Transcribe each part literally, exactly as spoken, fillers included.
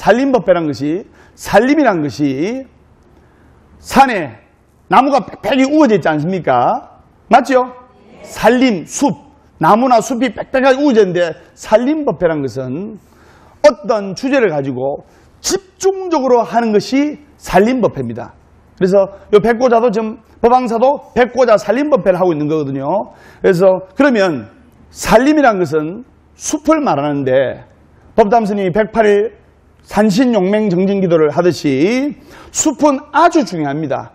산림법회란 것이, 산림이란 것이 산에 나무가 빽빽이 우거져 있지 않습니까? 맞죠? 산림, 숲, 나무나 숲이 빽빽하게 우거져 있는데 산림법회란 것은 어떤 주제를 가지고 집중적으로 하는 것이 산림법회입니다. 그래서 요 백고자도 지금 법왕사도 백고자 산림법회를 하고 있는 거거든요. 그래서 그러면 산림이란 것은 숲을 말하는데 법담스님이 백팔 일 산신용맹정진기도를 하듯이 숲은 아주 중요합니다.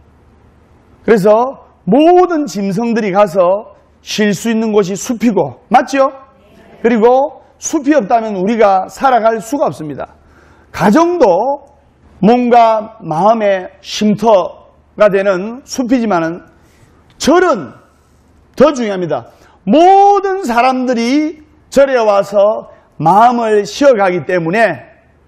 그래서 모든 짐승들이 가서 쉴 수 있는 곳이 숲이고, 맞죠? 그리고 숲이 없다면 우리가 살아갈 수가 없습니다. 가정도 몸과 마음의 쉼터가 되는 숲이지만은 절은 더 중요합니다. 모든 사람들이 절에 와서 마음을 쉬어가기 때문에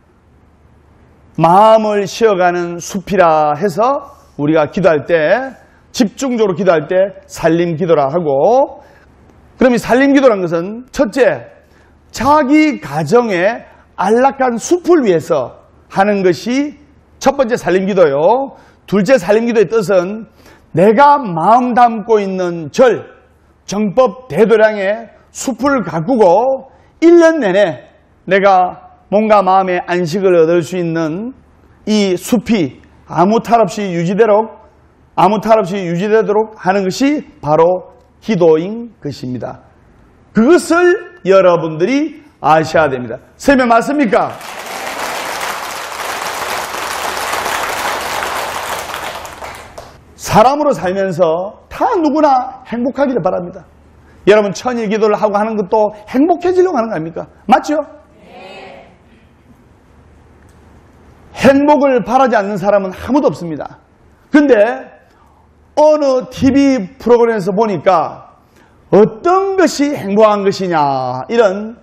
마음을 쉬어가는 숲이라 해서 우리가 기도할 때, 집중적으로 기도할 때 산림기도라 하고, 그럼 이 산림기도라는 것은 첫째, 자기 가정의 안락한 숲을 위해서 하는 것이 첫 번째 산림기도요. 둘째 산림기도의 뜻은 내가 마음 담고 있는 절, 정법 대도량의 숲을 가꾸고 일 년 내내 내가 몸과 마음의 안식을 얻을 수 있는 이 숲이 아무 탈 없이 유지되도록, 아무 탈 없이 유지되도록 하는 것이 바로 기도인 것입니다. 그것을 여러분들이 아셔야 됩니다. 설명 맞습니까? 사람으로 살면서 다 누구나 행복하기를 바랍니다. 여러분 천일 기도를 하고 하는 것도 행복해지려고 하는 거 아닙니까? 맞죠? 네. 행복을 바라지 않는 사람은 아무도 없습니다. 근데 어느 티비 프로그램에서 보니까 어떤 것이 행복한 것이냐 이런